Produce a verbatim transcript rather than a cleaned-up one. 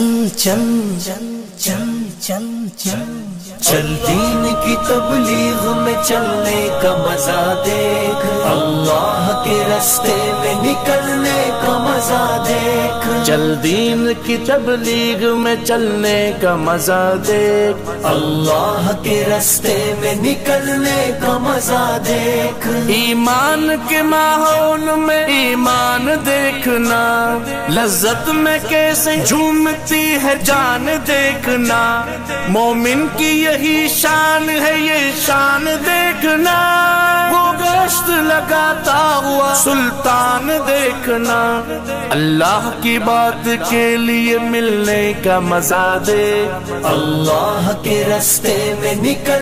चल चल चल चल चल चल दीन की तबलीग में चलने का मजा देख, अल्लाह के रास्ते में निकलने का मजा देख। चल दीन की तबलीग में चलने का मजा देख, अल्लाह के रास्ते में निकलने का मजा देख। ईमान के माहौल में ईमान देखना, लज्जत में कैसे झूमती है जान देखना। मोमिन की यही शान है ये शान देखना, वो गश्त लगाता हुआ सुल्तान देखना। अल्लाह की बात के लिए मिलने का मजा दे, अल्लाह के रास्ते में निकल